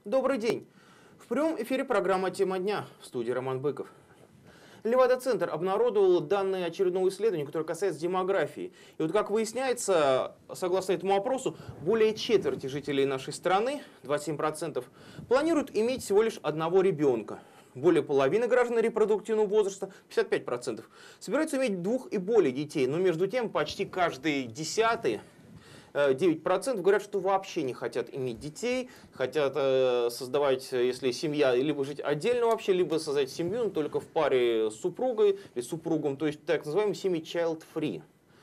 Добрый день. В прямом эфире программа «Тема дня». В студии Роман Быков. Левада-центр обнародовал данные очередного исследования, которое касается демографии. И вот как выясняется, согласно этому опросу, более четверти жителей нашей страны, 27%, планируют иметь всего лишь одного ребенка. Более половины граждан репродуктивного возраста, 55%, собираются иметь 2 и более детей. Но между тем почти каждый 10-й, 9% говорят, что вообще не хотят иметь детей, хотят создавать, если семья, либо жить отдельно вообще, либо создать семью, но только в паре с супругой или супругом, то есть так называемые семьи child-free.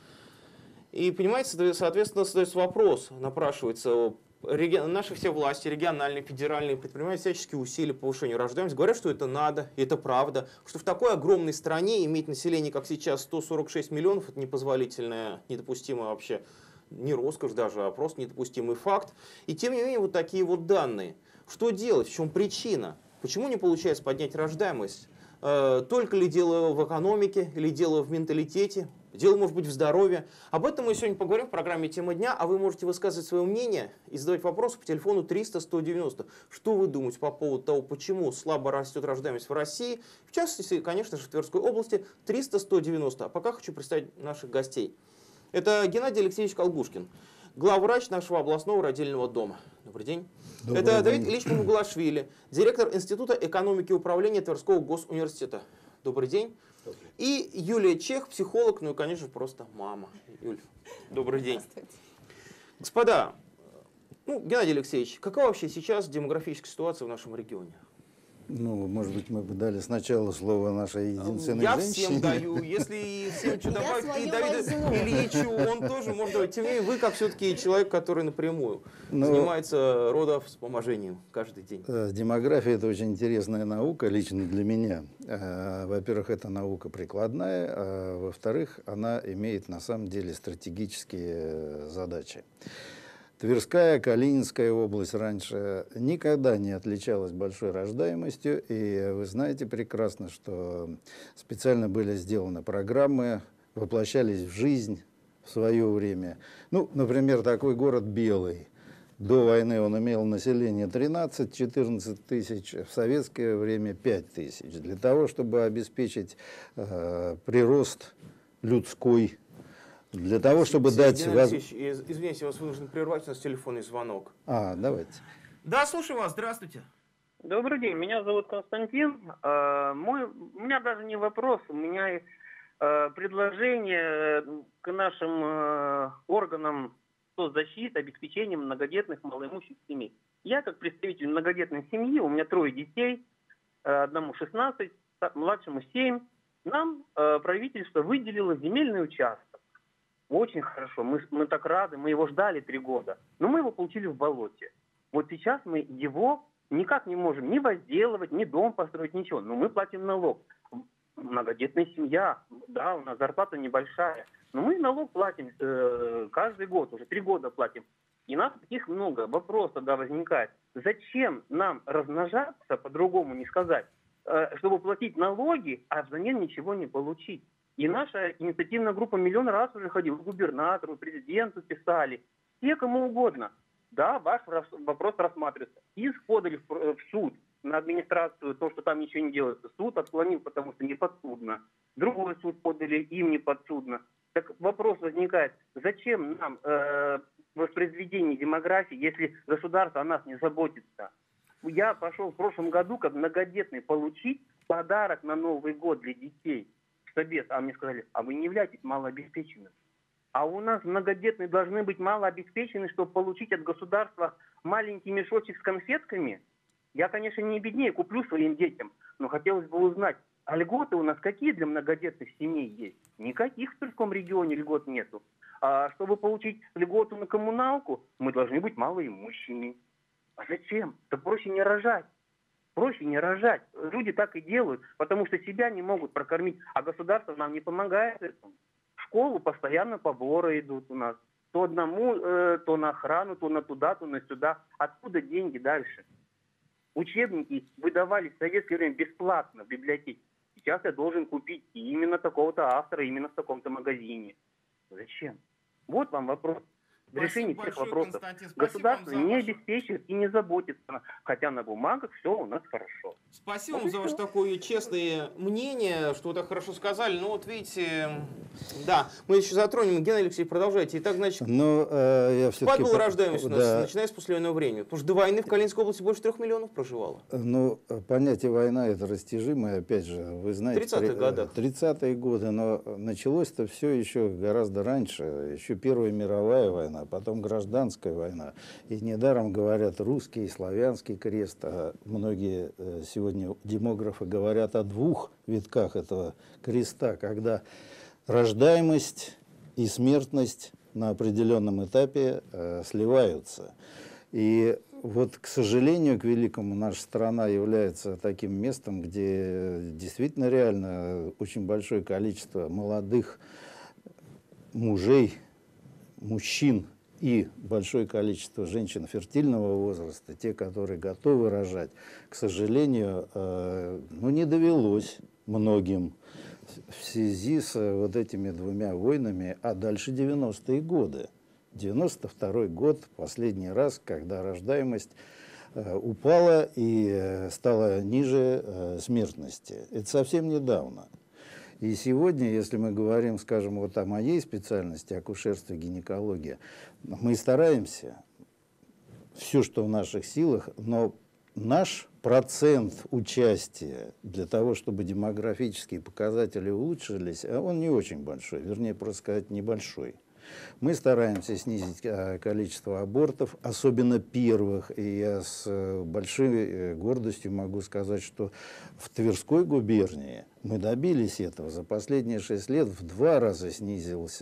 И, понимаете, соответственно, задается вопрос, напрашивается, наши все власти, региональные, федеральные, предпринимают всяческие усилия по повышению рождаемости, говорят, что это надо, и это правда, что в такой огромной стране иметь население, как сейчас, 146 миллионов, это непозволительное, недопустимое вообще, не роскошь даже, а просто недопустимый факт. И тем не менее, вот такие вот данные. Что делать? В чем причина? Почему не получается поднять рождаемость? Только ли дело в экономике, или дело в менталитете? Дело, может быть, в здоровье. Об этом мы сегодня поговорим в программе «Тема дня», а вы можете высказывать свое мнение и задавать вопросы по телефону 300-190. Что вы думаете по поводу того, почему слабо растет рождаемость в России? В частности, конечно же, в Тверской области 300-190. А пока хочу представить наших гостей. Это Геннадий Алексеевич Колгушкин, главврач нашего областного родильного дома. Добрый день. Добрый Это день. Давид Ильич Мамуглашвили, директор Института экономики и управления Тверского госуниверситета. Добрый день. Добрый. И Юлия Чех, психолог, ну и, конечно, просто мама. Юль, добрый день. Господа, Геннадий Алексеевич, какова вообще сейчас демографическая ситуация в нашем регионе? Ну, может быть, мы бы дали сначала слово нашей единственной Я женщине. всем даю. Если всем что добавить, и Давиду Ильичу, он тоже может давать. Тем не менее, вы, как все-таки человек, который напрямую занимается родовспоможением каждый день. Демография – это очень интересная наука, лично для меня. Во-первых, это наука прикладная, а во-вторых, она имеет на самом деле стратегические задачи. Тверская, Калининская область раньше никогда не отличалась большой рождаемостью, и вы знаете прекрасно, что специально были сделаны программы, воплощались в жизнь в свое время. Ну, например, такой город Белый. До войны он имел население 13-14 тысяч, в советское время 5 тысяч. Для того, чтобы обеспечить прирост людской, для того, чтобы дать возможность... Извините, я вас вынужден прервать, у нас телефонный звонок. Давайте. Да, слушаю вас, здравствуйте. Добрый день, меня зовут Константин. У меня даже не вопрос, у меня предложение к нашим органам соцзащиты, обеспечения многодетных малоимущих семей. Я, как представитель многодетной семьи, у меня 3 детей, одному 16, младшему 7, нам правительство выделило земельный участок. Очень хорошо, мы так рады, мы его ждали 3 года, но мы его получили в болоте. Вот сейчас мы его никак не можем ни возделывать, ни дом построить, ничего, но мы платим налог. Многодетная семья, да, у нас зарплата небольшая, но мы налог платим каждый год, уже 3 года платим. И нас таких много, вопрос тогда возникает, зачем нам размножаться, по-другому не сказать, чтобы платить налоги, а взамен ничего не получить. И наша инициативная группа миллион раз уже ходила к губернатору, президенту писали, все кому угодно. Да, ваш вопрос рассматривается. Иск подали в суд на администрацию, то, что там ничего не делается. Суд отклонил, потому что не подсудно. Другой суд подали, им не подсудно. Так вопрос возникает, зачем нам воспроизведение демографии, если государство о нас не заботится? Я пошел в прошлом году, как многодетный, получить подарок на Новый год для детей. Совет, а мне сказали, а вы не являетесь малообеспеченным. А у нас многодетные должны быть малообеспечены, чтобы получить от государства маленький мешочек с конфетками. Я, конечно, не беднее, куплю своим детям, но хотелось бы узнать, а льготы у нас какие для многодетных семей есть? Никаких в Тверском регионе льгот нету. А чтобы получить льготу на коммуналку, мы должны быть малоимущими. А зачем? Так проще не рожать. Проще не рожать. Люди так и делают, потому что себя не могут прокормить, а государство нам не помогает этому. В школу постоянно поборы идут у нас. То одному, то на охрану, то на туда, то на сюда. Откуда деньги дальше? Учебники выдавались в советское время бесплатно в библиотеке. Сейчас я должен купить именно такого-то автора, именно в таком-то магазине. Зачем? Вот вам вопрос. в решении Спасибо всех большое, вопросов. Константин. Спасибо Государство вам за не ваше... обеспечивает и не заботится, хотя на бумагах все у нас хорошо. Спасибо Вот вам и за ваше всё. такое честное мнение, что вы так хорошо сказали. Ну вот видите, да, мы еще затронем. Геннадий Алексеевич, продолжайте. Итак, значит, Но я спад все-таки... был рождаемость у нас, Да. начиная с послевоенного времени. Потому что до войны в Калининской области больше 3 миллионов проживало. Ну, понятие война это растяжимое, опять же, вы знаете, 30-х годах. 30-е годы, но началось-то все еще гораздо раньше, еще Первая мировая война, потом гражданская война. И недаром говорят русский и славянский крест, а многие сегодня демографы говорят о 2 витках этого креста, когда рождаемость и смертность на определенном этапе сливаются. И вот, к сожалению, к великому, наша страна является таким местом, где действительно реально очень большое количество молодых мужей, мужчин и большое количество женщин фертильного возраста, те, которые готовы рожать, к сожалению, не довелось многим в связи с вот этими 2 войнами, а дальше 90-е годы. 92-й год, последний раз, когда рождаемость упала и стала ниже смертности. Это совсем недавно. И сегодня, если мы говорим, скажем, вот о моей специальности, акушерство, гинекология, мы стараемся, все, что в наших силах, но наш процент участия для того, чтобы демографические показатели улучшились, он не очень большой, вернее, просто сказать, небольшой. Мы стараемся снизить количество абортов, особенно первых. И я с большой гордостью могу сказать, что в Тверской губернии мы добились этого. За последние 6 лет в 2 раза снизилось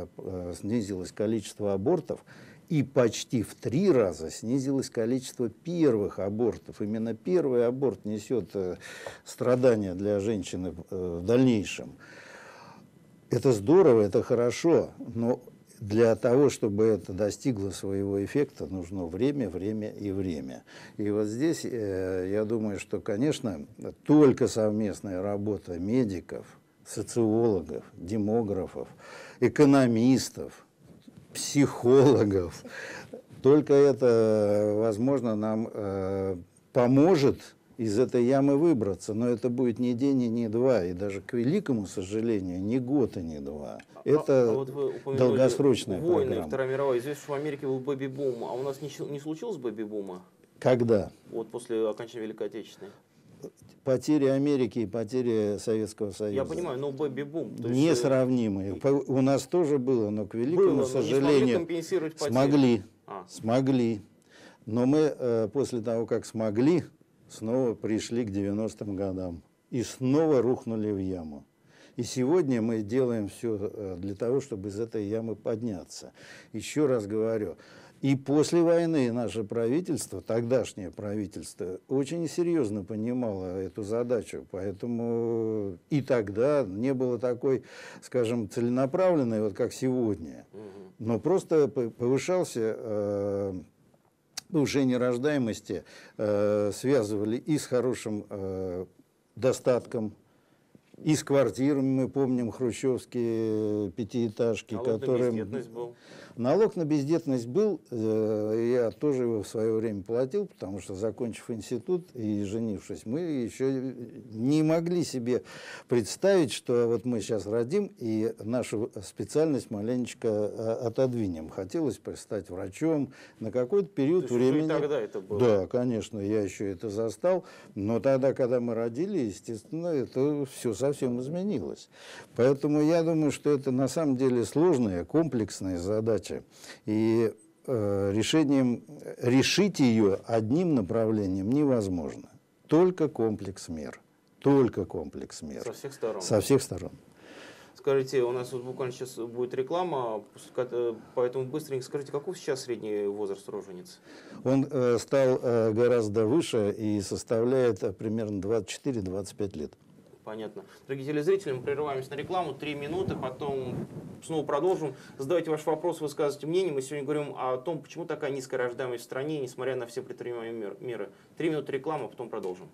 количество абортов. И почти в 3 раза снизилось количество первых абортов. Именно первый аборт несет страдания для женщины в дальнейшем. Это здорово, это хорошо, но для того, чтобы это достигло своего эффекта, нужно время, время и время. И вот здесь я думаю, что, конечно, только совместная работа медиков, социологов, демографов, экономистов, психологов, только это, возможно, нам поможет из этой ямы выбраться, но это будет не день и не 2, и даже, к великому сожалению, не год и не 2. Это вот вы упомянули долгосрочная войны, программа. Вторая мировая. Известно, что в Америке был бэби-бум, а у нас не случилось бэби-бума? Когда? Вот после окончания Великой Отечественной. Потери Америки и потери Советского Союза. Я понимаю, но бэби-бум. Несравнимые. У нас тоже было, но, к великому было, сожалению, компенсировать потери. Смогли. Но мы после того, как смогли, снова пришли к 90-м годам и снова рухнули в яму. И сегодня мы делаем все для того, чтобы из этой ямы подняться. Еще раз говорю, и после войны наше правительство, тогдашнее правительство, очень серьезно понимало эту задачу. Поэтому и тогда не было такой, скажем, целенаправленной, вот как сегодня. Но просто повышался... Повышение рождаемости связывали и с хорошим достатком, и с квартирами. Мы помним хрущевские пятиэтажки, которые... Бездетность был. Налог на бездетность был, я тоже его в свое время платил, потому что, закончив институт и женившись, мы еще не могли себе представить, что вот мы сейчас родим и нашу специальность маленечко отодвинем. Хотелось стать врачом на какой-то период времени. И тогда это было? Да, конечно, я еще это застал, но тогда, когда мы родили, естественно, это все совсем изменилось. Поэтому я думаю, что это на самом деле сложная, комплексная задача. И решить ее одним направлением невозможно. Только комплекс мер. Только комплекс мер. Со всех сторон. Со всех сторон. Скажите, у нас вот буквально сейчас будет реклама, поэтому быстренько скажите, какой сейчас средний возраст рожениц? Он стал гораздо выше и составляет примерно 24-25 лет. Понятно. Дорогие телезрители, мы прерываемся на рекламу, 3 минуты, потом снова продолжим. Задавайте ваши вопросы, высказывайте мнение. Мы сегодня говорим о том, почему такая низкая рождаемость в стране, несмотря на все предпринимаемые меры. 3 минуты рекламы, потом продолжим.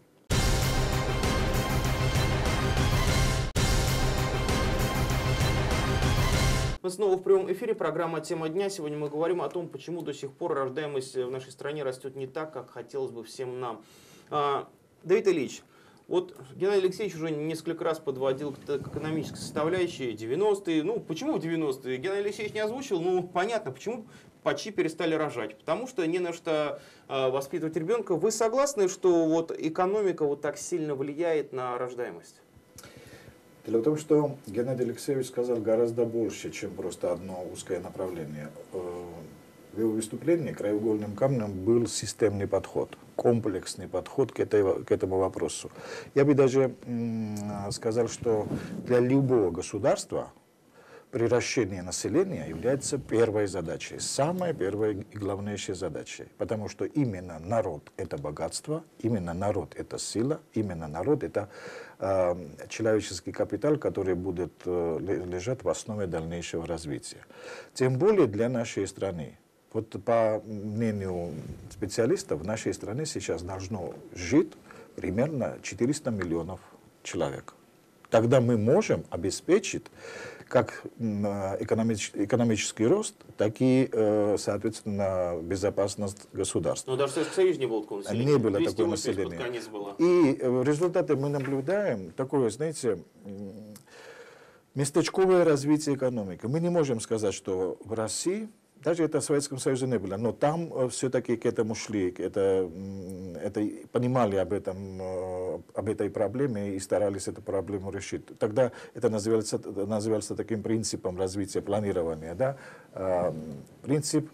Мы снова в прямом эфире, программа «Тема дня». Сегодня мы говорим о том, почему до сих пор рождаемость в нашей стране растет не так, как хотелось бы всем нам. Давид Ильич, вот Геннадий Алексеевич уже несколько раз подводил к экономической составляющей 90-е. Ну, почему в 90-е? Геннадий Алексеевич не озвучил, ну, понятно, почему почти перестали рожать. Потому что не на что воспитывать ребенка. Вы согласны, что вот экономика вот так сильно влияет на рождаемость? Дело в том, что Геннадий Алексеевич сказал гораздо больше, чем просто одно узкое направление. В его выступлении краеугольным камнем был системный подход, комплексный подход к этому вопросу. Я бы даже сказал, что для любого государства приращение населения является первой задачей, самой первой и главнейшей задачей. Потому что именно народ – это богатство, именно народ – это сила, именно народ – это человеческий капитал, который будет лежать в основе дальнейшего развития. Тем более для нашей страны. Вот по мнению специалистов, в нашей стране сейчас должно жить примерно 400 миллионов человек. Тогда мы можем обеспечить как экономический рост, так и, соответственно, безопасность государства. Но даже в Советском Союзе не было такого населения. Не было такого населения. И в результате мы наблюдаем такое, знаете, местечковое развитие экономики. Мы не можем сказать, что в России, даже это в Советском Союзе не было, но там все-таки к этому шли, понимали об этой проблеме и старались эту проблему решить. Тогда это называется таким принципом развития планирования, да? Принцип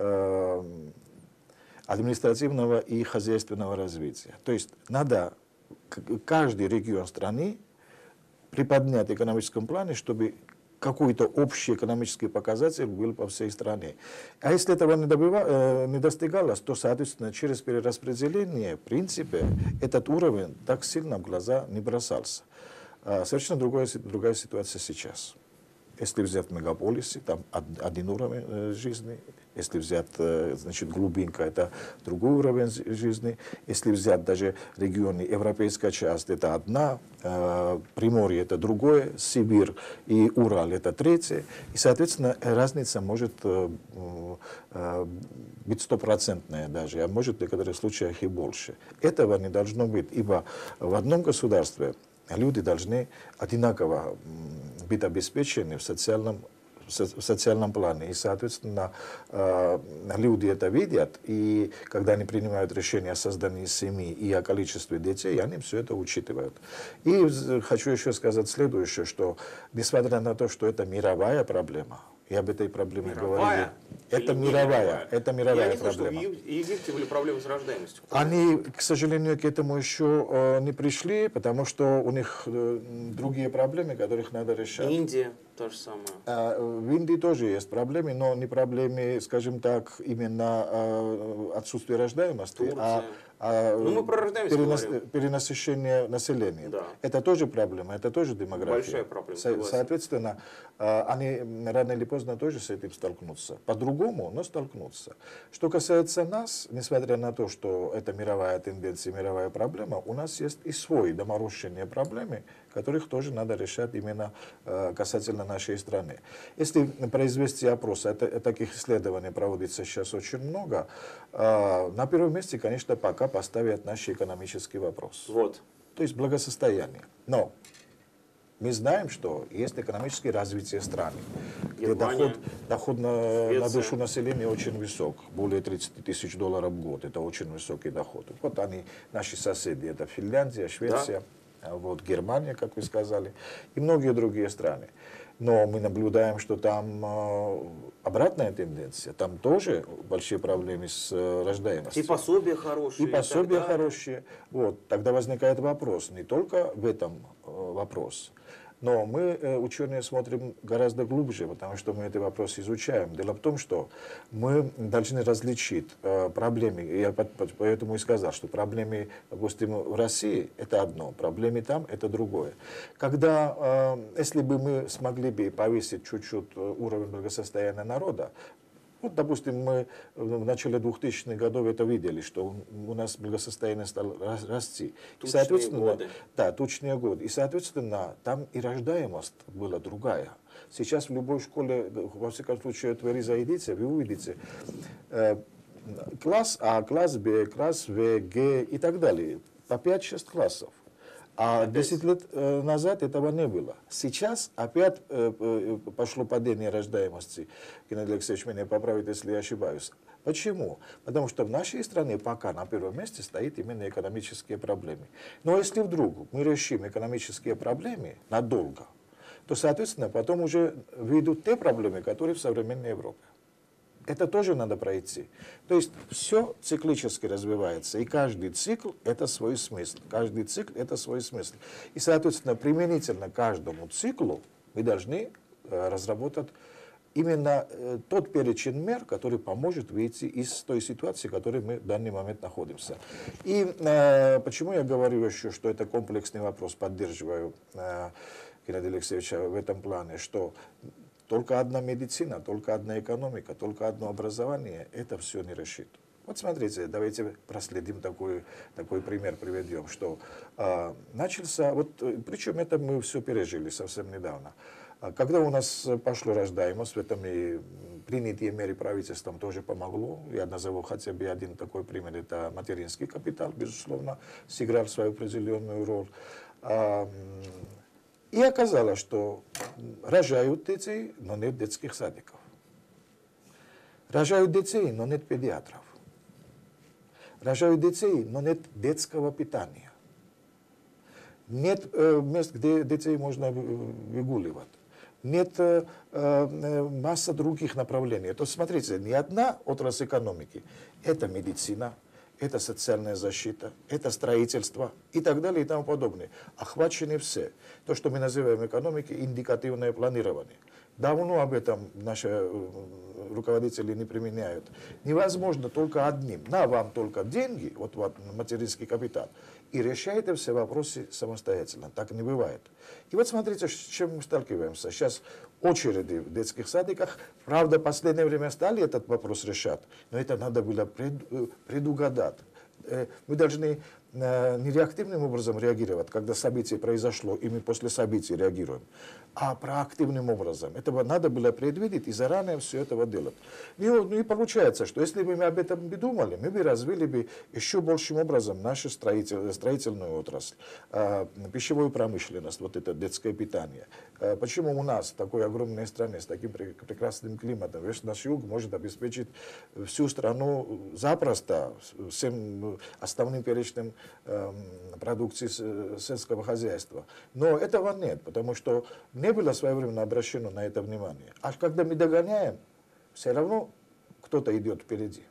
административного и хозяйственного развития. То есть надо каждый регион страны приподнять в экономическом плане, чтобы какой-то общий экономический показатель был по всей стране. А если этого не достигалось, то, соответственно, через перераспределение, в принципе, этот уровень так сильно в глаза не бросался. Совершенно другая ситуация сейчас. Если взять мегаполисы, там один уровень жизни. Если взять, значит, глубинка, это другой уровень жизни. Если взять даже регионы, европейская часть, это одна, Приморье это другое, Сибирь и Урал это третье. И, соответственно, разница может быть стопроцентная даже, а может в некоторых случаях и больше. Этого не должно быть, ибо в одном государстве люди должны одинаково быть обеспечены в социальном плане. И, соответственно, люди это видят, и когда они принимают решение о создании семьи и о количестве детей, они все это учитывают. И хочу еще сказать следующее, что несмотря на то, что это мировая проблема, я об этой проблеме говорил. Это мировая проблема. Я не слышал, что в Египте были проблемы с рождаемостью. Они, к сожалению, к этому еще не пришли, потому что у них другие проблемы, которых надо решать. Индия то же самое. В Индии тоже есть проблемы, но не проблемы, скажем так, именно отсутствие рождаемости, мы про рождаемость говорим. Перенасыщение населения. Да. Это тоже проблема, это тоже демография. Большая проблема. Соответственно, они рано или поздно тоже с этим столкнутся. По-другому, но столкнутся. Что касается нас, несмотря на то, что это мировая тенденция, мировая проблема, у нас есть и свои доморощенные проблемы, которых тоже надо решать именно касательно нашей страны. Если произвести опрос, таких исследований проводится сейчас очень много, на первом месте, конечно, пока поставят наш экономический вопрос. Вот. То есть благосостояние. Но мы знаем, что есть экономическое развитие страны, где доход на душу населения очень высок, более 30 тысяч долларов в год. Это очень высокий доход. Вот они, наши соседи, это Финляндия, Швеция, вот, Германия, как вы сказали, и многие другие страны. Но мы наблюдаем, что там обратная тенденция, там тоже большие проблемы с рождаемостью. И пособия хорошие. И пособия хорошие. Вот, тогда возникает вопрос, не только в этом вопрос, но мы, ученые, смотрим гораздо глубже, потому что мы этот вопрос изучаем. Дело в том, что мы должны различить проблемы, я поэтому и сказал, что проблемы, допустим, в России это одно, проблемы там это другое. Когда, если бы мы смогли бы повысить чуть-чуть уровень благосостояния народа, Вот, допустим, мы в начале 2000-х годов это видели, что у нас благосостояние стало расти. И, соответственно, годы. Да, тучные годы. И, соответственно, там и рождаемость была другая. Сейчас в любой школе, во всяком случае, в Твери зайдите, вы увидите класс А, класс Б, класс В, Г и так далее. По 5-6 классов. А 10 лет назад этого не было. Сейчас опять пошло падение рождаемости. Геннадий Алексеевич меня поправит, если я ошибаюсь. Почему? Потому что в нашей стране пока на первом месте стоит именно экономические проблемы. Но если вдруг мы решим экономические проблемы надолго, то, соответственно, потом уже выйдут те проблемы, которые в современной Европе. Это тоже надо пройти. То есть все циклически развивается, и каждый цикл – это свой смысл. Каждый цикл – это свой смысл. И, соответственно, применительно к каждому циклу мы должны разработать именно тот перечень мер, который поможет выйти из той ситуации, в которой мы в данный момент находимся. И почему я говорю еще, что это комплексный вопрос, поддерживаю Геннадия Алексеевича в этом плане, что только одна медицина, только одна экономика, только одно образование это все не решит. Вот смотрите, давайте проследим такой пример, приведем, что начался, вот, причем это мы все пережили совсем недавно. Когда у нас пошла рождаемость, в этом и принятие меры правительством тоже помогло. Я назову хотя бы один такой пример, это материнский капитал, безусловно, сыграл свою определенную роль. И оказалось, что рожают детей, но нет детских садиков. Рожают детей, но нет педиатров. Рожают детей, но нет детского питания. Нет мест, где детей можно выгуливать. Нет масса других направлений. То смотрите, ни одна отрасль экономики – это медицина, это социальная защита, это строительство и так далее и тому подобное. Охвачены все. То, что мы называем экономикой, индикативное планирование. Давно об этом наши руководители не применяют. Невозможно только одним. На вам только деньги, вот материнский капитал, и решаете все вопросы самостоятельно. Так не бывает. И вот смотрите, с чем мы сталкиваемся. Сейчас очереди в детских садиках, правда, в последнее время стали этот вопрос решать, но это надо было предугадать. Мы должны не реактивным образом реагировать, когда событие произошло, и мы после событий реагируем, а проактивным образом. Этого надо было предвидеть и заранее все это делать. И получается, что если бы мы об этом бы думали, мы бы развили бы еще большим образом нашу строительную отрасль, пищевую промышленность, вот это детское питание. Почему у нас в такой огромной стране с таким прекрасным климатом, весь наш юг может обеспечить всю страну запросто всем основным перечнем продукции сельского хозяйства. Но этого нет, потому что не было своевременно обращено на это внимание. А когда мы догоняем, все равно кто-то идет впереди.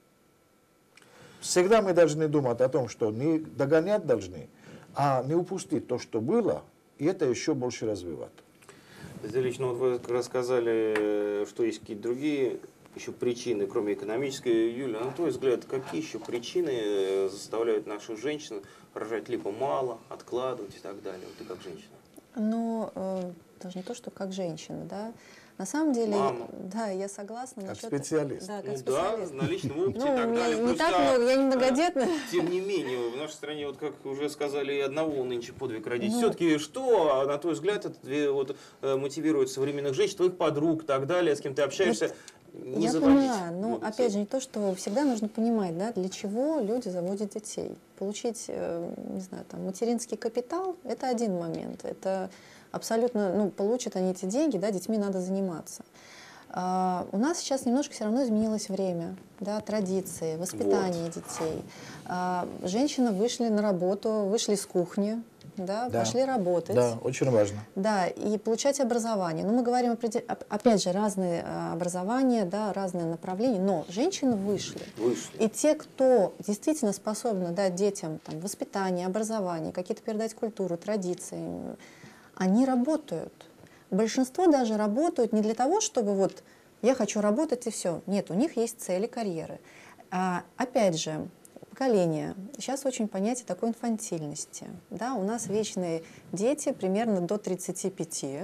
Всегда мы должны думать о том, что не догонять должны, а не упустить то, что было, и это еще больше развивать. Лично вот вы рассказали, что есть какие-то другие еще причины, кроме экономической. Юля, на твой взгляд, какие еще причины заставляют нашу женщину рожать либо мало, откладывать и так далее? Вот ты как женщина. Ну, даже не то, что как женщина, да. На самом деле, мама. Да, я согласна. Как насчет, специалист. Да, как Ну специалист. да, на личном опыте Ну, и так далее. не так много, я не многодетная. Тем не менее, в нашей стране, вот как уже сказали, и одного нынче подвиг родить. Ну, Все-таки что, на твой взгляд, это вот, мотивирует современных женщин, твоих подруг и так далее, с кем ты общаешься, не я заводить? поняла, но опять же не то, что всегда нужно понимать, да, для чего люди заводят детей. Получить, не знаю, там, материнский капитал – это один момент. Это абсолютно, ну, получат они эти деньги, да, детьми надо заниматься. У нас сейчас немножко все равно изменилось время, да, традиции, воспитание детей. Женщины вышли на работу, вышли с кухни, да, пошли работать. Да, очень важно. Да, и получать образование. Ну, мы говорим, опять же, разные образования, да, разные направления, но женщины вышли. И те, кто действительно способны дать детям там, воспитание, образование, какие-то передать культуру, традиции, они работают. Большинство даже работают не для того, чтобы вот я хочу работать и все. Нет, у них есть цели карьеры. Опять же, поколение. Сейчас очень понятие такой инфантильности. Да, у нас вечные дети примерно до 35.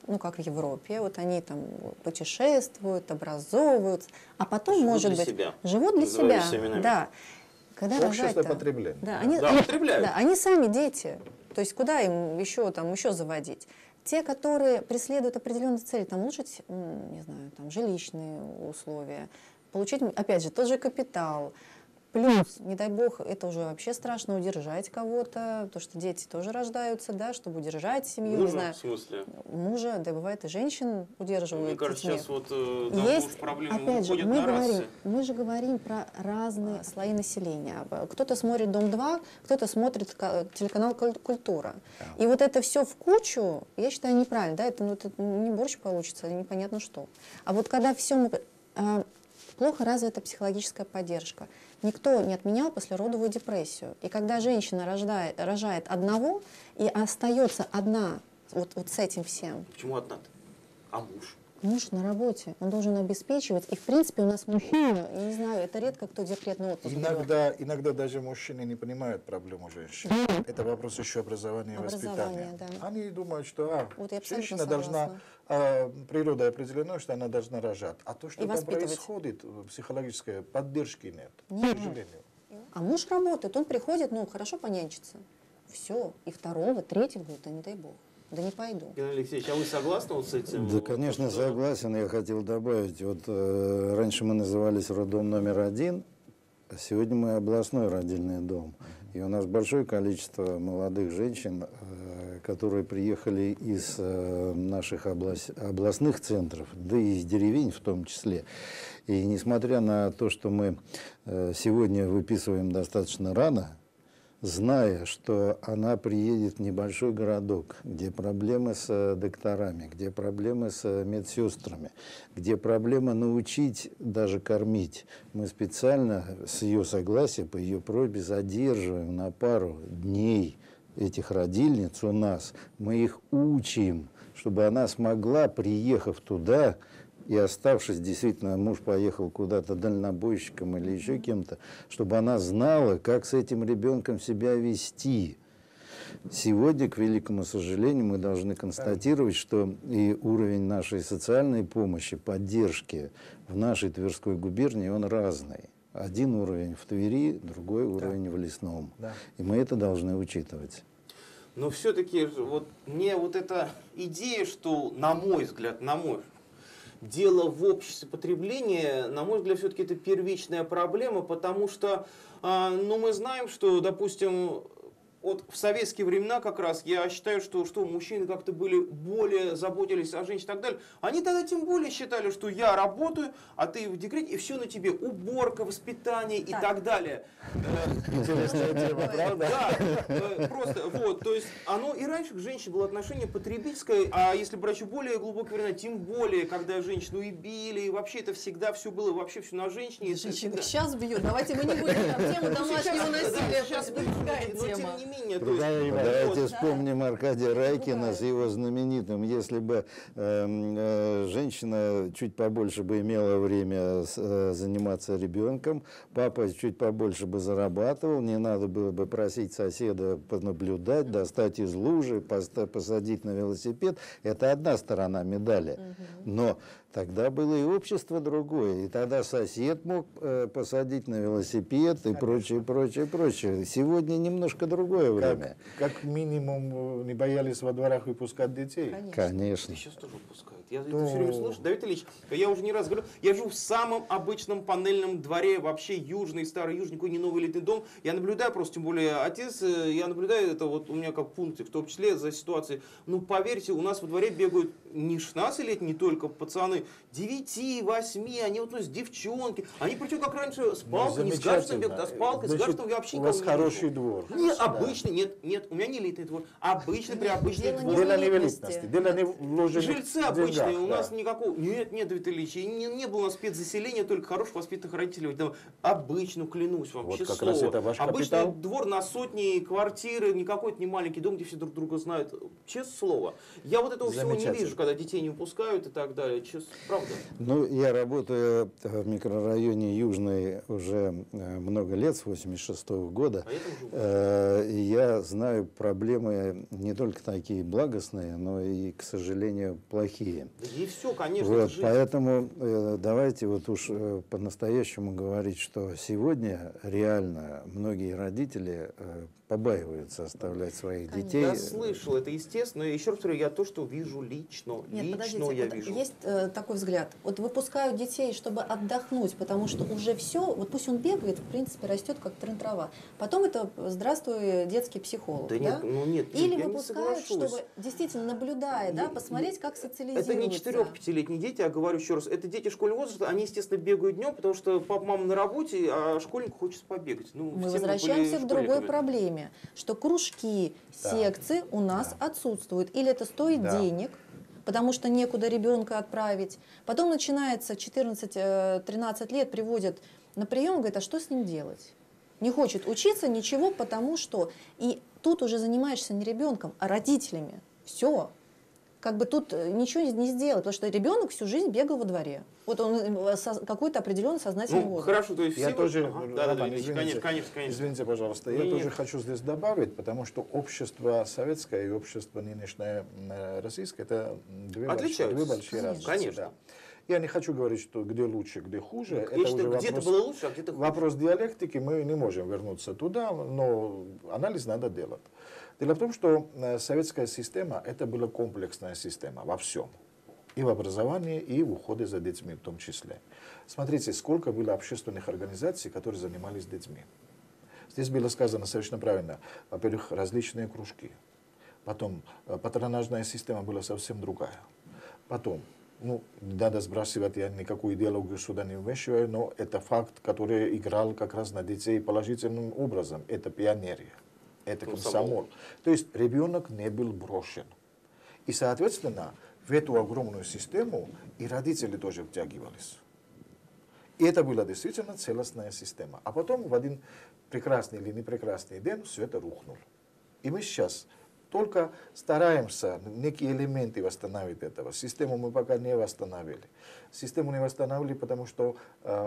ну, как в Европе, вот они там путешествуют, образовываются, а потом, живут может для быть, себя. живут для себя. Называют именами. Да. Когда Общество рожать-то? потребления. Да, потребляют. да, они сами дети. То есть куда им еще заводить? Те, которые преследуют определенные цели, там улучшить, не знаю, там жилищные условия, получить, опять же, тот же капитал. Плюс, не дай бог, это уже вообще страшно удержать кого-то, потому что дети тоже рождаются, да, чтобы удержать семью, не знаю. В смысле? Мужа, да бывает и женщин удерживают. Мне кажется, детьми. сейчас вот Есть, проблемы опять же, выходят на расы. мы же говорим про разные слои населения. Кто-то смотрит «Дом-2», кто-то смотрит телеканал «Культура». И вот это все в кучу, я считаю, неправильно. Да? Это не борщ получится, непонятно что. А вот когда все плохо развита психологическая поддержка. Никто не отменял послеродовую депрессию. И когда женщина рожает одного и остается одна вот с этим всем. Почему одна-то? А муж? Муж на работе, он должен обеспечивать. И, в принципе, у нас мужчина, я не знаю, это редко кто декретный отпуск берет. Иногда даже мужчины не понимают проблему женщин. Это вопрос еще образования и воспитания. Да. Они думают, что Вот я абсолютно женщина должна, природа определена, что она должна рожать. А то, что И там воспитывать. происходит, психологической поддержки нет, Нет. к сожалению. А муж работает, он приходит, хорошо понянчится. Все, и второго, третьего будет, да не дай бог. Да не пойду. Геннадий Алексеевич, а вы согласны вот с этим? Да, конечно, согласен. Я хотел добавить, раньше мы назывались роддом номер 1, а сегодня мы областной родильный дом. И у нас большое количество молодых женщин, которые приехали из наших областных центров, да и из деревень в том числе. И несмотря на то, что мы сегодня выписываем достаточно рано, зная, что она приедет в небольшой городок, где проблемы с докторами, где проблемы с медсестрами, где проблема научить даже кормить, мы специально с ее согласия, по ее просьбе, задерживаем на пару дней этих родильниц у нас. Мы их учим, чтобы она смогла, приехав туда, и оставшись, действительно, муж поехал куда-то дальнобойщиком или еще кем-то, чтобы она знала, как с этим ребенком себя вести. Сегодня, к великому сожалению, мы должны констатировать, что и уровень нашей социальной помощи, поддержки в нашей Тверской губернии, он разный. Один уровень в Твери, другой уровень в Лесном. Да. И мы это должны учитывать. Но все-таки вот мне вот эта идея, что, на мой взгляд, дело в обществе потребления, на мой взгляд, все-таки это первичная проблема, потому что мы знаем, что, допустим, вот в советские времена как раз, я считаю, что мужчины как-то более заботились о женщинах и так далее. Они тогда тем более считали, что я работаю, а ты в декрете, и все на тебе. Уборка, воспитание и так далее. Интересная тема, правда? Да, просто вот, то есть оно и раньше к женщине было отношение потребительское, а если брать еще более глубокие времена, тем более, когда женщину и били, и вообще это всегда все было, вообще все на женщине. Женщины сейчас бьют, давайте мы не будем там тему домашнего насилия, Сейчас другая но тем тема. не менее, то есть, Давайте вспомним Аркадия Райкина с его знаменитым: если бы женщина чуть побольше бы имела время заниматься ребенком, папа чуть побольше бы зарабатывал, не надо было бы просить соседа понаблюдать, достать из лужи, посадить на велосипед. Это одна сторона медали. Но тогда было и общество другое, и тогда сосед мог посадить на велосипед и прочее, прочее, прочее. Сегодня немножко другое время. Как минимум не боялись во дворах выпускать детей. Конечно. сейчас тоже выпускают. Я это все время слышу. Давид Ильич, я уже не раз говорю, я живу в самом обычном панельном дворе, вообще южный, старый южный, никакой не новый элитный дом. Я наблюдаю просто, тем более отец, я наблюдаю это вот у меня как пунктик, в том числе за ситуацией. Ну, поверьте, у нас во дворе бегают не 16-летние только пацаны, 9, 8, они вот, девчонки. Они причем как раньше с палкой, не с гаджетом бегают, а с палкой, с гаджетом я вообще у вас никого не хороший вижу. двор. Нет, обычный, нет, у меня не элитный двор. Обычный, приобычный двор. Дело не в элитности, дело не в вложенных Жильцы обычные, деньгах, у нас да. никакого... Нет, Давид Ильич, не было у нас спецзаселения, только хороших воспитанных родителей. Обычно, клянусь вам, Вот честное как раз слово. это ваш Обычный капитал. двор на сотни квартиры, не какой-то не маленький дом, где все друг друга знают. Честное слово. Я вот этого всего не вижу. когда детей не выпускают и так далее. Правда? Ну, я работаю в микрорайоне Южный уже много лет, с 86-го года. И я знаю проблемы не только такие благостные, но и, к сожалению, плохие. Да и все, конечно, Вот, жизнь. поэтому давайте вот уж по-настоящему говорить, что сегодня реально многие родители побаиваются оставлять своих детей. Я слышал, это естественно. Еще раз говорю, я то, что вижу лично. Нет, лично подождите, я вот вижу. есть такой взгляд. Вот выпускают детей, чтобы отдохнуть, потому что уже все, вот пусть он бегает, в принципе, растет как трын-трава. Потом это здравствуй, детский психолог. Да нет, ну нет, Или я не выпускают, соглашусь. чтобы действительно наблюдая, да, посмотреть, как социализируются. Это не 4-5-летние дети, я говорю еще раз, это дети школьного возраста, они, естественно, бегают днем, потому что папа, мама на работе, а школьнику хочется побегать. Ну, Мы все возвращаемся были к другой школьниками. проблеме, что кружки, секции у нас отсутствуют. Или это стоит денег, потому что некуда ребенка отправить. Потом начинается 14-13 лет, приводят на прием, говорят, а что с ним делать? Не хочет учиться ничего, потому что... И тут уже занимаешься не ребенком, а родителями. Все. Как бы тут ничего не сделать, потому что ребенок всю жизнь бегал во дворе. Вот он какой-то определенный сознательный возраст. Хорошо, то есть Я все... тоже, Да, Роман, извините, конечно. извините, пожалуйста, я тоже хочу здесь добавить, потому что общество советское и общество нынешнее российское — это две большие разницы. Конечно. Да. Я не хочу говорить, что где лучше, где хуже. Я Это считаю, уже где-то вопрос, было лучше, а где-то хуже. вопрос диалектики, мы не можем вернуться туда, но анализ надо делать. Дело в том, что советская система — это была комплексная система во всем. И в образовании, и в уходе за детьми в том числе. Смотрите, сколько было общественных организаций, которые занимались детьми. Здесь было сказано совершенно правильно. Во-первых, различные кружки. Потом патронажная система была совсем другая. Потом, ну, надо сбрасывать, я никакую идеологию сюда не вмешиваю, но это факт, который играл как раз на детей положительным образом. Это пионерия, это комсомол. То есть ребенок не был брошен. И, соответственно, в эту огромную систему и родители тоже втягивались. И это была действительно целостная система. А потом в один прекрасный или непрекрасный день все это рухнуло. И мы сейчас только стараемся некие элементы восстановить этого. Систему мы пока не восстановили. Систему не восстановили, потому что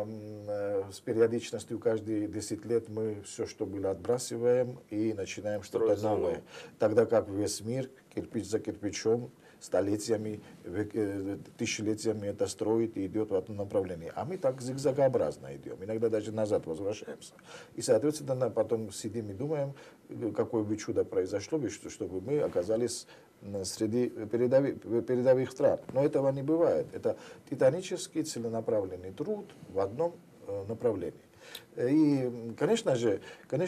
с периодичностью каждые 10 лет мы все, что было, отбрасываем и начинаем что-то новое. Тогда как весь мир, кирпич за кирпичом, столетиями, тысячелетиями это строит и идет в этом направлении. А мы так зигзагообразно идем. Иногда даже назад возвращаемся. И, соответственно, потом сидим и думаем, какое бы чудо произошло, чтобы мы оказались среди передовых стран. Но этого не бывает. Это титанический целенаправленный труд в одном направлении. И, конечно же,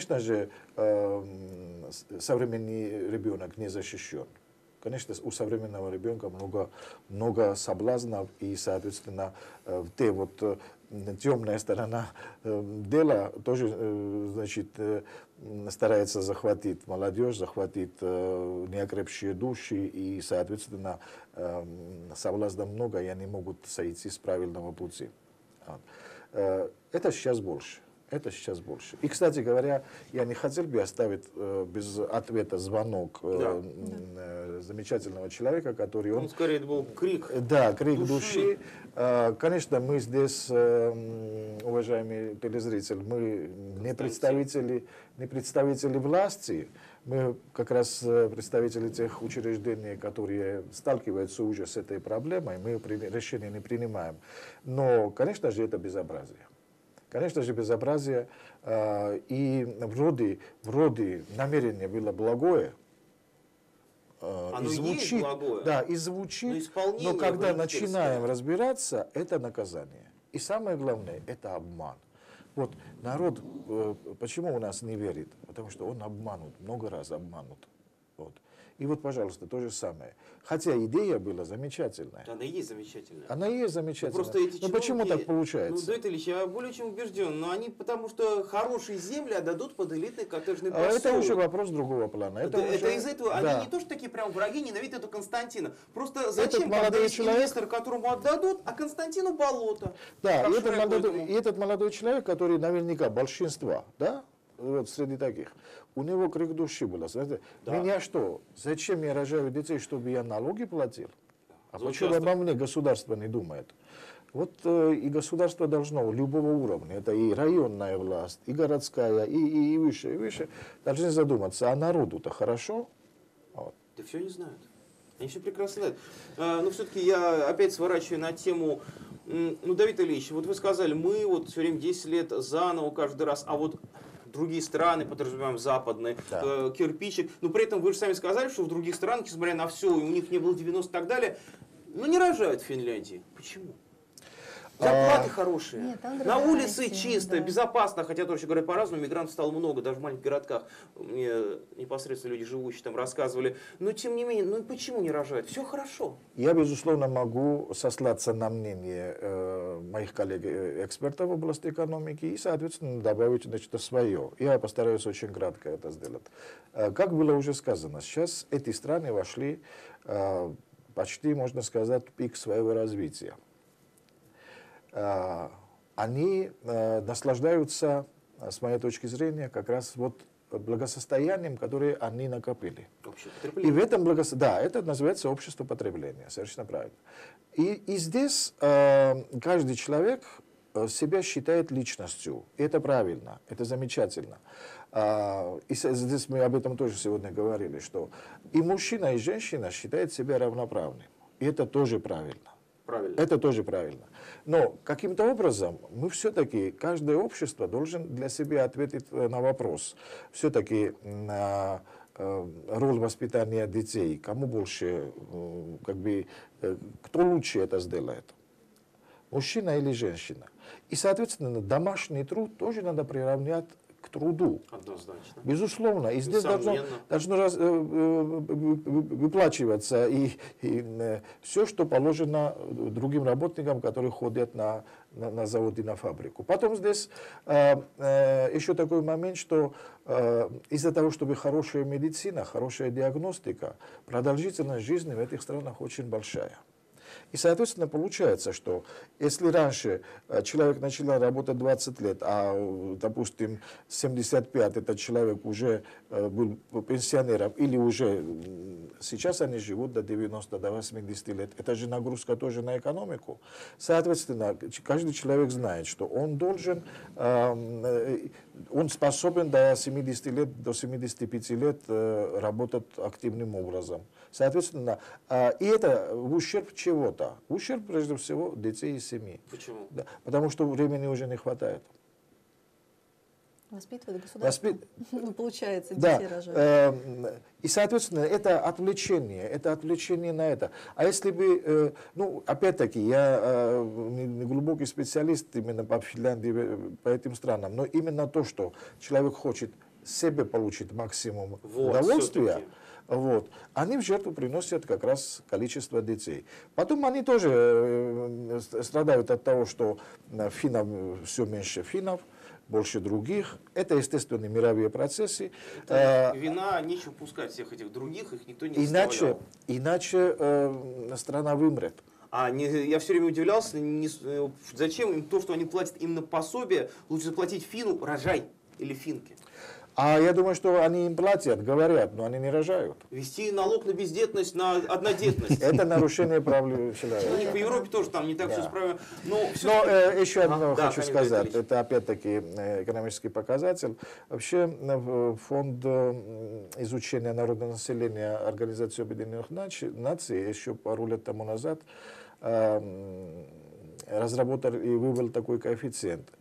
современный ребенок не защищен. Конечно, у современного ребенка много соблазнов, и, соответственно, темная сторона дела тоже, значит, старается захватить молодежь, захватить неокрепшие души, и, соответственно, соблазнов много, и они могут сойти с правильного пути. Это сейчас больше. Это сейчас больше. И, кстати говоря, я не хотел бы оставить без ответа звонок замечательного человека, который... Он скорее это был крик. Да, крик души. Конечно, мы здесь, уважаемый телезритель, мы не представители власти, мы как раз представители тех учреждений, которые сталкиваются уже с этой проблемой, мы решения не принимаем. Но, конечно же, это безобразие. Конечно же, безобразие, и вроде намерение было благое, Оно и звучит, есть благое, да, и звучит, но когда начинаем разбираться, это наказание. И самое главное, это обман. Вот народ, почему у нас не верит? Потому что он обманут, много раз обманут. Вот. И вот, пожалуйста, то же самое. Хотя идея была замечательная. Она и есть замечательная. Она и есть замечательная. Просто эти но почему так Ну, получается? Давид Ильич, я более чем убежден, но они потому что хорошие земли отдадут под элитный коттеджный А поселок. это уже вопрос другого плана. Это из этого, да. они не то, что такие прям враги, ненавидят эту Константина. Просто зачем, молодой когда есть человек- инвестор, которому отдадут, а Константину болото? Да, Как и Шрек этот молодой человек, который наверняка большинство, да, вот среди таких, у него крик души был. Знаете, Да. меня что? Зачем я рожаю детей, чтобы я налоги платил? А почему обо мне государство не думает? Вот и государство должно любого уровня, это и районная власть, и городская, и выше, и выше, должны задуматься, а народу-то хорошо? Вот. Да все не знают. Они все прекрасно знают. Но все-таки я опять сворачиваю на тему. Ну, Давид Ильич, вот вы сказали, мы вот все время 10 лет заново каждый раз, а вот другие страны, подразумеваем западные, да. Кирпичик. Но при этом вы же сами сказали, что в других странах, несмотря на все, и у них не было 90 и так далее, ну не рожают в Финляндии. Почему? Зарплаты хорошие, нет, на улице да. чисто, безопасно, хотя тоже говорят по-разному, мигрантов стало много, даже в маленьких городках, мне непосредственно люди, живущие там, рассказывали, но тем не менее, ну почему не рожают? Все хорошо. Я, безусловно, могу сослаться на мнение моих коллег-экспертов в области экономики и, соответственно, добавить нечто свое. Я постараюсь очень кратко это сделать. Как было уже сказано, сейчас эти страны вошли почти, можно сказать, в пик своего развития. Они наслаждаются, с моей точки зрения, как раз вот благосостоянием, которое они накопили. И в этом да, это называется общество потребления, совершенно правильно. И здесь каждый человек себя считает личностью. И это правильно, это замечательно. И здесь мы об этом тоже сегодня говорили, что и мужчина, и женщина считают себя равноправными. И это тоже правильно. Это тоже правильно. Но каким-то образом мы все-таки, каждое общество должен для себя ответить на вопрос. Все-таки роль воспитания детей, кому больше, кто лучше это сделает? Мужчина или женщина? И, соответственно, домашний труд тоже надо приравнять к труду. Однозначно. Безусловно. И здесь должно выплачиваться и все, что положено другим работникам, которые ходят на завод и на фабрику. Потом здесь еще такой момент, что из-за того, чтобы хорошая медицина, хорошая диагностика, продолжительность жизни в этих странах очень большая. И, соответственно, получается, что если раньше человек начал работать 20 лет, а, допустим, 75 этот человек уже был пенсионером, или уже сейчас они живут до 90, до 80 лет, это же нагрузка тоже на экономику. Соответственно, каждый человек знает, что он должен, он способен до 70 лет, до 75 лет работать активным образом. Соответственно, и это в ущерб чего-то. В ущерб, прежде всего, детей и семьи. Почему? Да, потому что времени уже не хватает. Воспитывает государство. Ну, получается, детей рожают. И, соответственно, это отвлечение на это. А если бы, ну, опять-таки, я не глубокий специалист именно по Финляндии, по этим странам, но именно то, что человек хочет себе получить максимум удовольствия, вот, они в жертву приносят как раз количество детей. Потом они тоже страдают от того, что финнов все меньше финнов, больше других. Это, естественно, мировые процессы. Вина, нечего пускать всех этих других, их никто не заставлял. Иначе страна вымрет. Я все время удивлялся, зачем им то, что они платят именно пособие, лучше заплатить финну, рожай, или финке. А я думаю, что они им платят, говорят, но они не рожают. Вести налог на бездетность, на однодетность. Это нарушение прав человека. У них в Европе тоже там не так все справедливо. Но еще одно хочу сказать, это опять-таки экономический показатель. Вообще фонд изучения народного населения Организации Объединенных Наций еще пару лет тому назад разработал и вывел такой коэффициент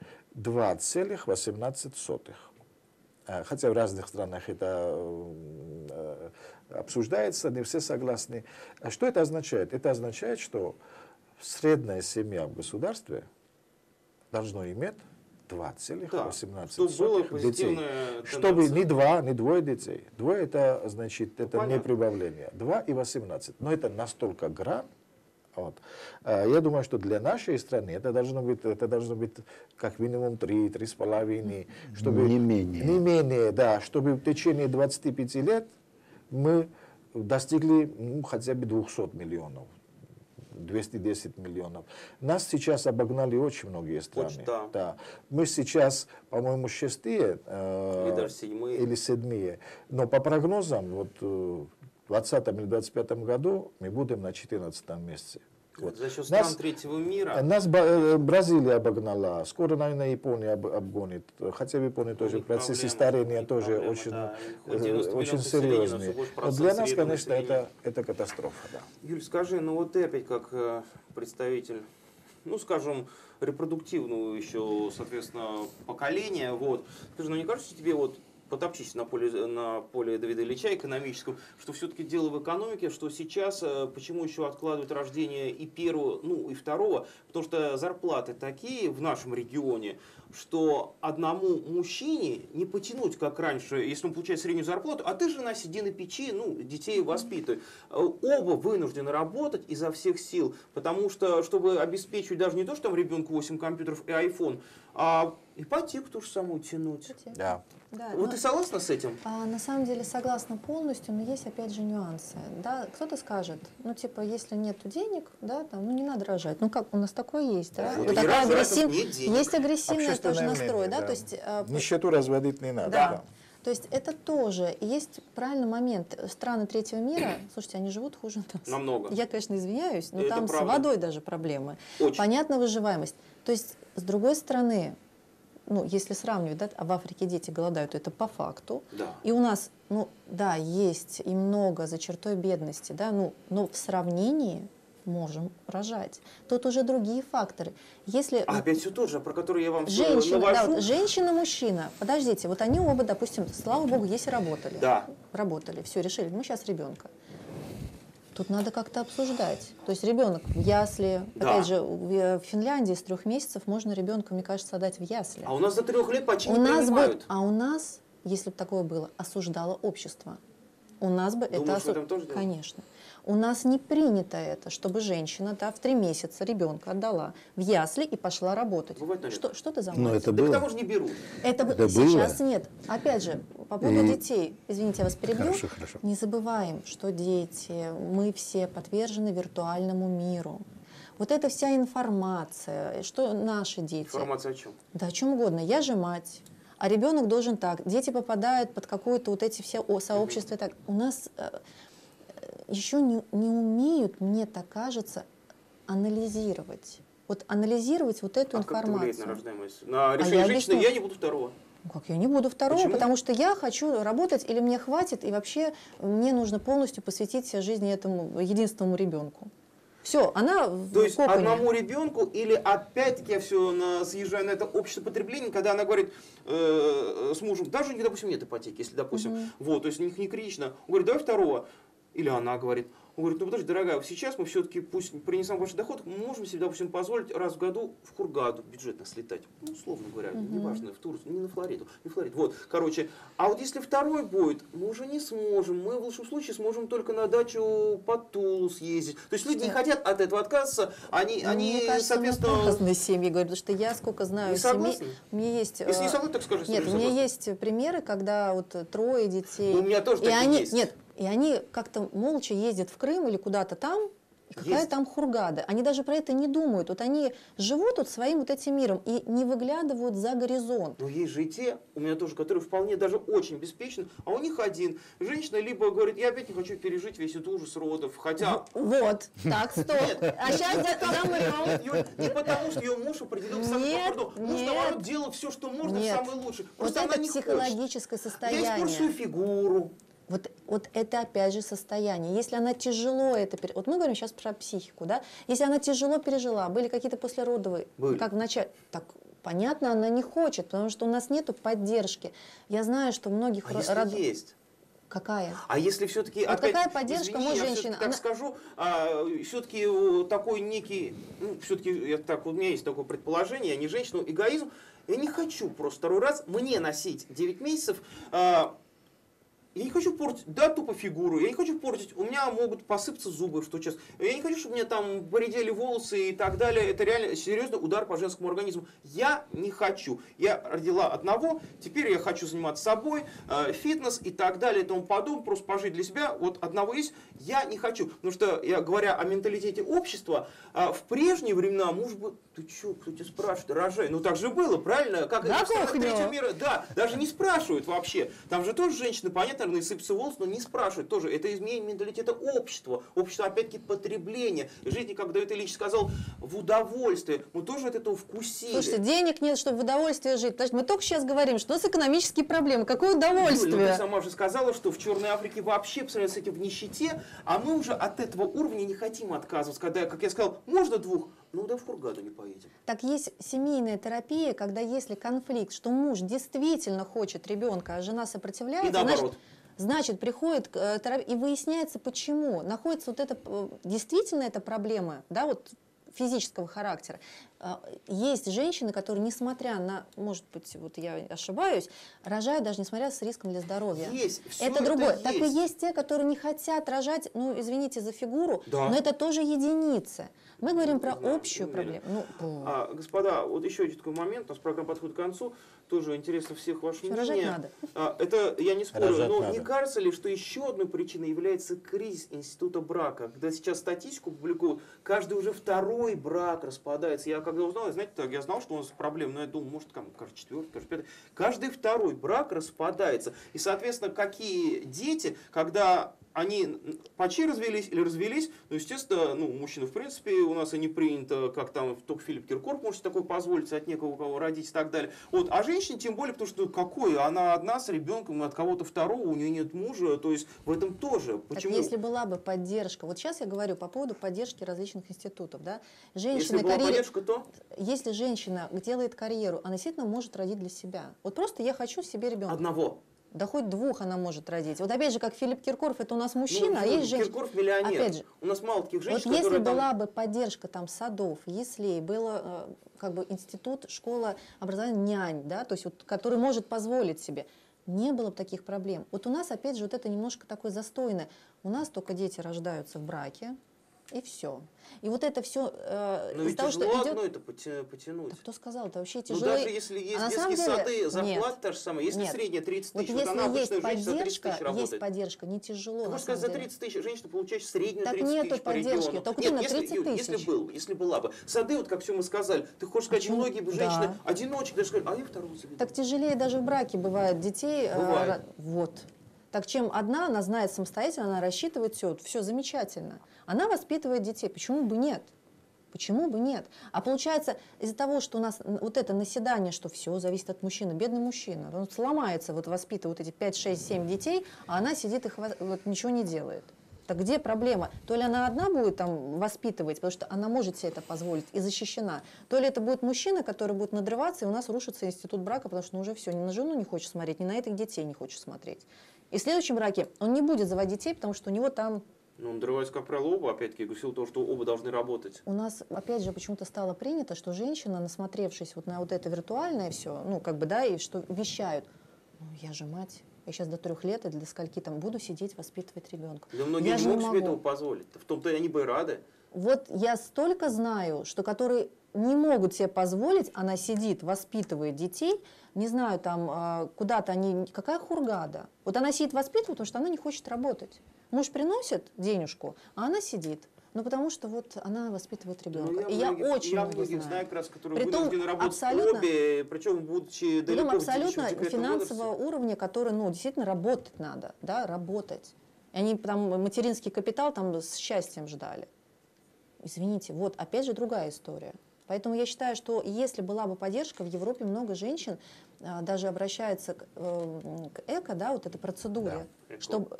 2,18. Хотя в разных странах это обсуждается, не все согласны. Что это означает? Это означает, что средняя семья в государстве должна иметь 2,18 детей. Чтобы не двое детей. Двое это значит, это не прибавление. 2,18. Но это настолько грань. Вот. Я думаю, что для нашей страны это должно быть как минимум 3,5, чтобы не менее, да, чтобы в течение 25 лет мы достигли хотя бы 200 миллионов, 210 миллионов. Нас сейчас обогнали очень многие страны. Да. Мы сейчас, по-моему, шестые или седьмые. Но по прогнозам, вот 2020 или 2025 году мы будем на 14 месте. Вот. За счет стран третьего мира. Нас Бразилия обогнала, скоро, наверное, Япония обгонит. Хотя в Японии тоже в процессе старения тоже очень, очень серьезные. Но для нас, конечно, это катастрофа. Да. Юль, скажи, ну вот ты опять как представитель, ну скажем, репродуктивного еще, соответственно, поколения, вот, скажи, ну не кажется тебе вот, потопчись на поле Давида Ильича экономическом, что все-таки дело в экономике, что сейчас почему еще откладывают рождение и первого, ну и второго, потому что зарплаты такие в нашем регионе, что одному мужчине не потянуть, как раньше, если он получает среднюю зарплату, а ты, жена, сиди на печи, ну, детей воспитывай. Оба вынуждены работать изо всех сил, потому что, чтобы обеспечивать даже не то, что там ребенку 8 компьютеров и iPhone, а ипотеку ту же самую тянуть. Да. Да, Вот ты согласна с этим? На самом деле согласна полностью, но есть опять же нюансы. Да? Кто-то скажет, ну типа, если нет денег, да, там, ну не надо рожать. Ну как, у нас такое есть, да? Вот Вот такая есть агрессивная Общественное тоже настрой, мнение, да? да. То есть, Нищету разводить не надо. да. Да. То есть это тоже есть правильный момент. Страны третьего мира, слушайте, они живут хуже нас. Намного. Я, конечно, извиняюсь, но Это там правда. с водой даже проблемы. Очень. Понятна выживаемость. То есть, с другой стороны, ну, если сравнивать, да, а в Африке дети голодают, то это по факту. Да. И у нас, ну, да, есть и много за чертой бедности, да, ну, но в сравнении можем рожать. Тут уже другие факторы. Если А опять все тот же, про который я вам женщина, да, навожу. вот женщина, мужчина, подождите, вот они оба, допустим, слава богу, если работали. Да. Работали, все, решили, мы сейчас ребенка. Тут надо как-то обсуждать. То есть ребенок в ясли, Да. опять же, в Финляндии с 3 месяцев можно ребенка, мне кажется, отдать в ясли. А у нас до 3 лет почти У не нас принимают. у нас, если бы такое было, осуждало общество. У нас бы Думаешь, это в этом тоже дело? Конечно. У нас не принято это, чтобы женщина, да, в 3 месяца ребенка отдала в ясли и пошла работать. Бывает, наверное. Что ты за Но мать? это Да к было. тому же не берут. Это Да сейчас было. нет. Опять же, по поводу И- детей, извините, я вас перебью. Хорошо, хорошо. Не забываем, что дети, мы все подвержены виртуальному миру. Вот эта вся информация, что наши дети. Информация о чем? Да о чем угодно. Я же мать, а ребенок должен так. Дети попадают под какое-то вот эти все сообщества. Так. У нас еще не умеют, мне так кажется, анализировать. Вот анализировать вот эту А как это влияет информацию. на рождаемость? На я решение женщины объясню. я не буду второго. Ну как, я не буду второго, Почему? потому что я хочу работать, или мне хватит, и вообще мне нужно полностью посвятить себя жизни этому единственному ребенку. Все, она в То есть коконе. одному ребенку, или опять-таки я все съезжаю на это общество потребления, когда она говорит с мужем, даже, допустим, нет ипотеки, если, допустим, вот, то есть не критично, он говорит, давай второго. Или она говорит, он говорит, ну подожди, дорогая, сейчас мы все-таки, пусть принесем больше доход, мы можем себе, допустим, позволить раз в году в Хургаду бюджетно слетать. Ну, условно говоря, неважно, в Турцию, не на Флориду, не Флориду. Вот, короче, а вот если второй будет, мы уже не сможем, мы в лучшем случае сможем только на дачу по Тулу съездить. То есть люди не хотят от этого отказаться, они Мне кажется, соответственно... мы разные семьи, говорю, потому что я сколько знаю Не семей, согласны? у меня есть... Если не согласны, так скажи, что Нет, не у меня согласны. есть примеры, когда вот 3 детей. У меня тоже и такие они, есть. Нет, и они как-то молча ездят в Крым или куда-то там, и какая Есть. там Хургада. Они даже про это не думают. Вот они живут вот своим вот этим миром и не выглядывают за горизонт. Но есть же и те, у меня тоже, которые вполне даже очень беспечны, а у них один. Женщина либо говорит, я опять не хочу пережить весь этот ужас родов, хотя... Вот, так, стоп. А сейчас замрем. Юль, не потому, что ее муж определил самый Нет, поворот. Муж, нет. наоборот, делал все, что можно, Нет. самое лучшее. Вот Просто это она не хочет. психологическое Я состояние. испорчу фигуру. Вот это опять же состояние. Если она тяжело это... Вот мы говорим сейчас про психику, да? Если она тяжело пережила, были какие-то послеродовые, Были. как вначале... Так, понятно, она не хочет, потому что у нас нету поддержки. Я знаю, что многих... А если есть? Какая? А если все-таки Вот опять, какая поддержка, извини, может, я женщина, все-таки так она- скажу, все-таки такой некий, ну, все-таки у меня есть такое предположение, я не женщина, эгоизм. Я не хочу просто второй раз мне носить 9 месяцев. Я не хочу портить, да, тупо фигуру, я не хочу портить, у меня могут посыпаться зубы, что сейчас. Я не хочу, чтобы у меня там поредели волосы и так далее. Это реально серьезный удар по женскому организму. Я не хочу. Я родила одного, теперь я хочу заниматься собой, фитнес и так далее и тому подобное, просто пожить для себя. Вот одного есть, я не хочу. Потому что, говоря о менталитете общества, в прежние времена муж бы, ты что, кто тебя спрашивает, рожай. Ну так же было, правильно? Как На в странах кухню. третьего мира, да, даже не спрашивают вообще. Там же тоже женщины, понятно, наверное, сыпется волос, но не спрашивают тоже. Это изменение менталитета общества. Общество, опять-таки, потребления. И жизни, как Давид Ильич сказал, в удовольствие. Мы тоже от этого вкусили. Слушайте, денег нет, чтобы в удовольствие жить. Подожди, мы только сейчас говорим, что у нас экономические проблемы. Какое удовольствие? Юль, ну, ты сама же сказала, что в Черной Африке вообще, посмотрите, с этим в нищете, а мы уже от этого уровня не хотим отказываться. Когда, как я сказал, можно двух, ну да в Хургаду не поедем. Так есть семейная терапия, когда если конфликт, что муж действительно хочет ребенка, а жена сопротивляется, И наоборот. значит, приходит к терапии, и выясняется, почему. Находится вот это, действительно эта проблема, да, вот физического характера. Есть женщины, которые, несмотря на, может быть, вот я ошибаюсь, рожают даже несмотря с риском для здоровья. Есть, все это другое. есть. Так и есть те, которые не хотят рожать, ну, извините за фигуру, да. но это тоже единицы. Мы говорим про знаю, общую проблему. Ну, господа, вот еще один такой момент, у нас программа подходит к концу, тоже интересно всех ваше мнение. Рожать надо. Это я не спорю, Рожать но надо. не кажется ли, что еще одной причиной является кризис института брака? Когда сейчас статистику публикуют, каждый уже второй брак распадается. Я когда узнал, знаете, так, я знал, что у нас проблемы, но я думал, может, каждый четвертый, каждый пятый. Каждый второй брак распадается. И, соответственно, какие дети, когда они почти развелись или развелись, ну, естественно, ну, мужчины, в принципе, у нас и не принято, как там, только Филипп Киркоров может такое позволить, от некого кого родить и так далее. Вот, а женщине тем более, потому что какой, она одна с ребенком, от кого-то второго, у нее нет мужа, то есть в этом тоже. Почему? Так если была бы поддержка, вот сейчас я говорю по поводу поддержки различных институтов, да, Если была поддержка, то? Если женщина делает карьеру, она действительно может родить для себя. Вот просто я хочу себе ребенка. Одного. Да хоть двух она может родить. Вот опять же, как Филипп Киркоров, это у нас мужчина, а ну, есть женщина. Киркоров миллионер. Опять же, у нас мало таких женщин, вот если которые была там... бы поддержка там садов, яслей, было как бы институт, школа образования нянь, да, то есть вот, который может позволить себе, не было бы таких проблем. Вот у нас опять же вот это немножко такое застойное. У нас только дети рождаются в браке, и все. И вот это все Ну из-за ведь того, что тяжело идет... одно это потянуть. Да кто сказал, это вообще Ну тяжело. даже если есть А на детские самом сады, деле, зарплата нет, та же самая. Если нет. средняя 30 Вот тысяч, вот если она есть обычная женщина за 30 тысяч работает. есть поддержка, не тяжело. Ты на хочешь сказать, за самом деле. 30 тысяч женщина получает среднюю Так 30 нету тысяч по поддержки, региону. только Нет, именно если, 30 Юль, если тысяч. если была бы. Сады, вот как все мы сказали, ты хочешь сказать, Почему? многие бы Да. женщины, одиночки, даже сказать, а я вторую заведу. Так тяжелее даже в браке бывает детей. Бывает. Вот. Так чем одна, она знает самостоятельно, она рассчитывает все замечательно. Она воспитывает детей. Почему бы нет? Почему бы нет? А получается, из-за того, что у нас вот это наседание, что все зависит от мужчины, бедный мужчина, он сломается, вот воспитывает вот эти 5, 6, 7 детей, а она сидит и вот, ничего не делает. Так где проблема? То ли она одна будет там воспитывать, потому что она может себе это позволить и защищена, то ли это будет мужчина, который будет надрываться, и у нас рушится институт брака, потому что ну, уже все, ни на жену не хочешь смотреть, ни на этих детей не хочешь смотреть. И в следующем браке он не будет заводить детей, потому что у него там... Ну, надрываются, как правило, оба, опять-таки, в силу того, что оба должны работать. У нас, опять же, почему-то стало принято, что женщина, насмотревшись вот на вот это виртуальное все, ну, как бы, да, и что вещают, ну, я же мать, я сейчас до 3 лет или до скольки там буду сидеть, воспитывать ребенка. Да многие Я не же не могут себе могу. этого позволить. В том-то и они бы и рады. Вот я столько знаю, что которые не могут себе позволить, она сидит, воспитывает детей, не знаю, там, куда-то они, какая Хургада. Вот она сидит, воспитывает, потому что она не хочет работать. Муж приносит денежку, а она сидит. Ну, потому что вот она воспитывает ребенка. Ну, И я очень я многих многих знаю. как раз, которые Притом вынуждены работать абсолютно- обе, причем будучи Притом далеко абсолютно в декретном финансового возрасте. уровня, который, ну, действительно работать надо, да, работать. И они там материнский капитал там с счастьем ждали. Извините, вот опять же другая история. Поэтому я считаю, что если была бы поддержка, в Европе много женщин даже обращаются к эко, да, вот этой процедуре, Да, эко. чтобы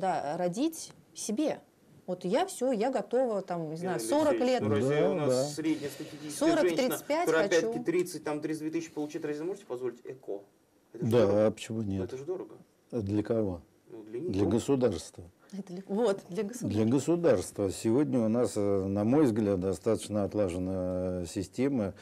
родить себе. Вот я все, я готова, там, не знаю, Алексей 40 лет. Ну, разве Да, у нас да. средняя статистическая 40-35 женщина, которая хочу. опять-таки 30, там 32 тысячи получит, разве можете позволить эко? Это же Да, дорого. а почему нет? Это же дорого. Для кого? Ну, для них. Для государства. Вот, для государства. Для государства. Сегодня у нас, на мой взгляд, достаточно отлажена система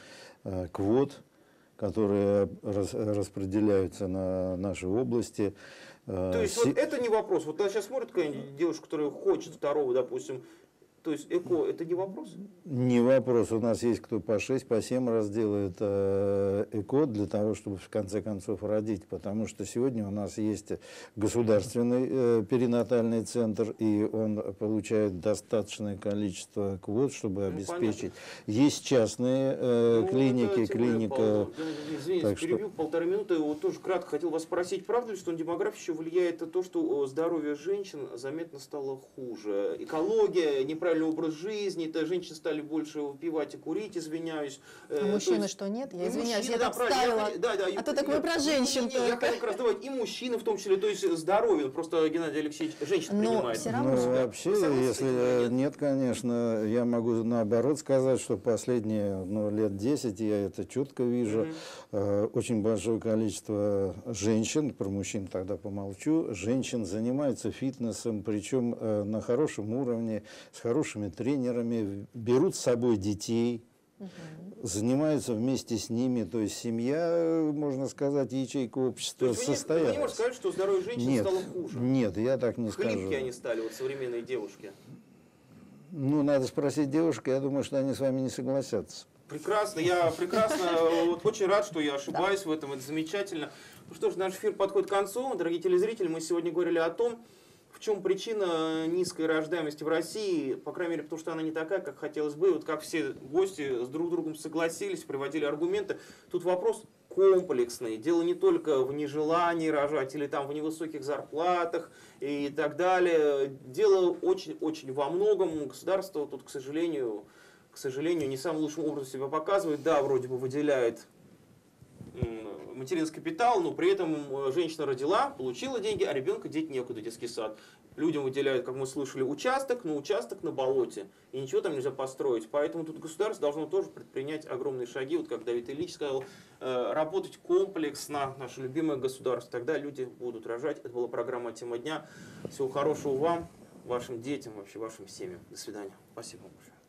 квот, которые распределяются на наши области. То есть вот это не вопрос. Вот она сейчас смотрит какая-нибудь девушка, которая хочет второго, допустим, То есть ЭКО – это не вопрос? Не вопрос. У нас есть кто по 6, по 7 раз делает ЭКО для того, чтобы в конце концов родить. Потому что сегодня у нас есть государственный перинатальный центр, и он получает достаточное количество квот, чтобы обеспечить. Есть частные клиники, клиника. Извините, перебью, полторы минуты. Вот тоже кратко хотел вас спросить, правда ли, что на демографию еще влияет то, что здоровье женщин заметно стало хуже? Экология, неправильный образ жизни, это женщины стали больше выпивать и курить, извиняюсь. А мужчины что, нет? Я извиняюсь, я так ставила. А то так вы про женщин только. Я хотел как раз давать и мужчины в том числе, то есть здоровье, просто Геннадий Алексеевич женщин принимает. Все равно. Ну, вообще, если нет, конечно, я могу наоборот сказать, что последние лет 10 я это четко вижу. Очень большое количество женщин, про мужчин тогда помолчу, женщин занимаются фитнесом, причем на хорошем уровне, с хорошими тренерами, берут с собой детей, занимаются вместе с ними, то есть семья, можно сказать, ячейка общества состоялась. Вы не можете сказать, что здоровье женщин стало хуже? Нет, я так не скажу. Хлипкие они стали, вот современные девушки. Ну, надо спросить девушек, я думаю, что они с вами не согласятся. Прекрасно, я вот очень рад, что я ошибаюсь в этом, это замечательно. Ну что ж, наш эфир подходит к концу. Дорогие телезрители, мы сегодня говорили о том, в чем причина низкой рождаемости в России, по крайней мере, потому что она не такая, как хотелось бы. Вот как все гости с друг другом согласились, приводили аргументы. Тут вопрос комплексный. Дело не только в нежелании рожать или там в невысоких зарплатах и так далее. Дело очень-очень во многом. Государство тут, к сожалению, не самым лучшим образом себя показывает. Да, вроде бы выделяет материнский капитал, но при этом женщина родила, получила деньги, а ребенка деть некуда, детский сад. Людям выделяют, как мы слышали, участок на болоте, и ничего там нельзя построить. Поэтому тут государство должно тоже предпринять огромные шаги, вот как Давид Ильич сказал, работать комплексно, наше любимое государство, тогда люди будут рожать. Это была программа «Тема дня». Всего хорошего вам, вашим детям, вообще вашим семьям. До свидания. Спасибо вам большое.